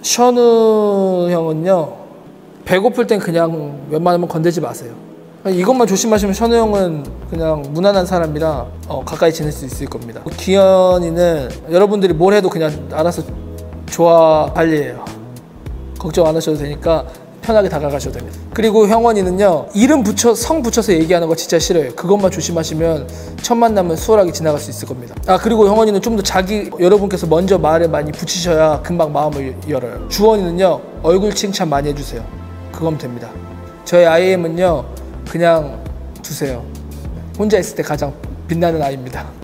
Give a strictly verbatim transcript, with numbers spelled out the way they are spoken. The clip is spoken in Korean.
션우 형은요, 배고플 땐 그냥 웬만하면 건들지 마세요. 이것만 조심하시면 션우 형은 그냥 무난한 사람이라 어, 가까이 지낼 수 있을 겁니다. 기현이는 여러분들이 뭘 해도 그냥 알아서 좋아 관리해요. 걱정 안 하셔도 되니까 편하게 다가가셔도 됩니다. 그리고 형원이는요, 이름 붙여 성 붙여서 얘기하는 거 진짜 싫어요. 그것만 조심하시면 첫 만남은 수월하게 지나갈 수 있을 겁니다. 아, 그리고 형원이는 좀 더 자기 여러분께서 먼저 말을 많이 붙이셔야 금방 마음을 열어요. 주원이는요, 얼굴 칭찬 많이 해주세요. 그건 됩니다. 저희 아이엠은요, 그냥 두세요. 혼자 있을 때 가장 빛나는 아이입니다.